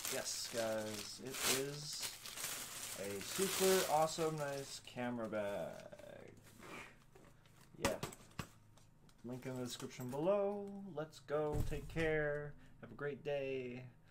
Yes, guys, it is a super awesome, nice camera bag. Yeah. Link in the description below. Let's go. Take care. Have a great day.